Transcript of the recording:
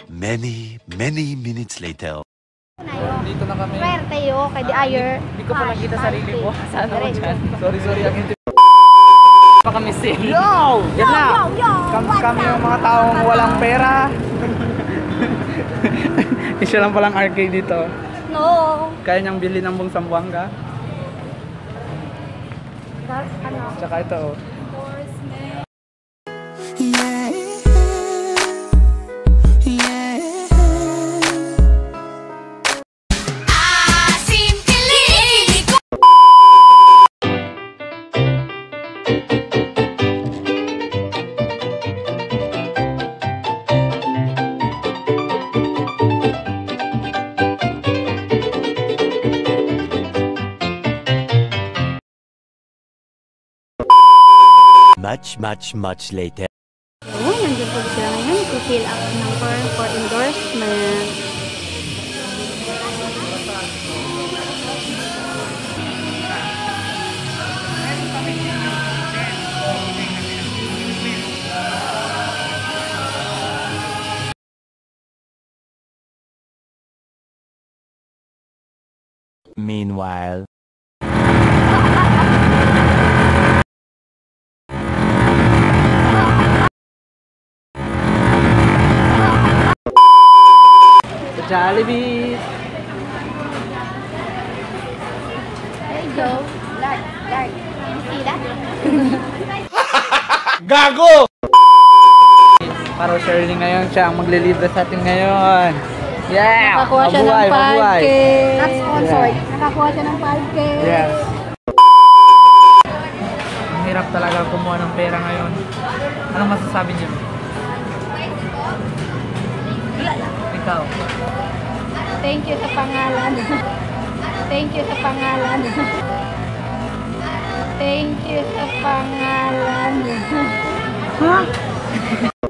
Many minutes later. Dito na kami. Swerte yo, kay di ayer. Hindi ko pa nakita sarili ko. Saan ako dyan? Sorry, ang hindi. Pa kami sin. Yo! Yan na! Kami yung mga taong walang pera. Isa lang palang arcade dito. No! Kaya niyang bilhin ng buong Zamboanga. Ano? Tsaka ito. Much later. Oh, nandiyan po sila ngayon to fill up ng form for endorsement. Meanwhile. Jollibee! There you go. Lark. You see that? Gago! Paraw Shirley ngayon, siya ang maglilibre sa atin ngayon. Yeah! Nakakuha siya ng 5K. Not sponsored. Yeah. Nakakuha siya ng 5K. Yes. Ang hirap talaga kumuha ng pera ngayon. Anong masasabi niyo? Ikaw? Thank you sa pangalan. Thank you sa pangalan. Thank you sa pangalan. Ha?